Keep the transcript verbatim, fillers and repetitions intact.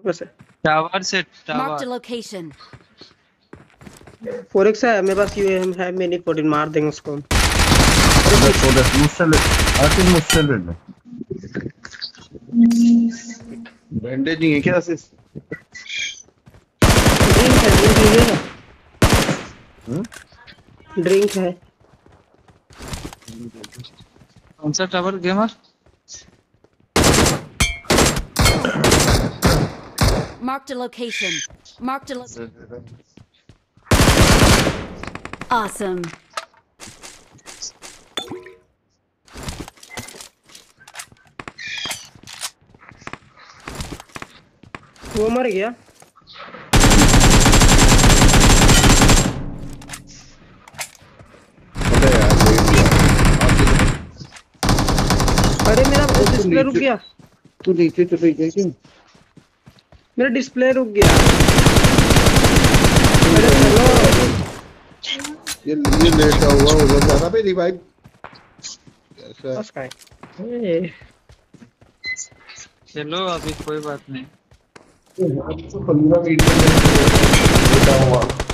ऊपर से टावर से Marked a tower location. Four X है मेरे पास, ये है मिनी फोर्टीन, मार देंगे उसको। मुझसे मुझसे ले आशीष मुझसे ले ले बैंडेज नहीं है क्या आशीष? ड्रिंक है, ड्रिंक लीजिएगा। हम्म ड्रिंक है। कौन सा tower gamer? Marked a location. Marked a location. Awesome. वो मर गया। अबे यार ले लिया अरे मेरा डिस्प्ले रुक गया। तू नीचे चले गया क्यों? मेरा डिस्प्ले रुक गया। अरे चलो ये ये लेटा हुआ उधर जाना पे रिवाइव कैसा? बस का है। ए चलो अभी कोई बात नहीं। तो पंद्रह मिनट में लेटा हुआ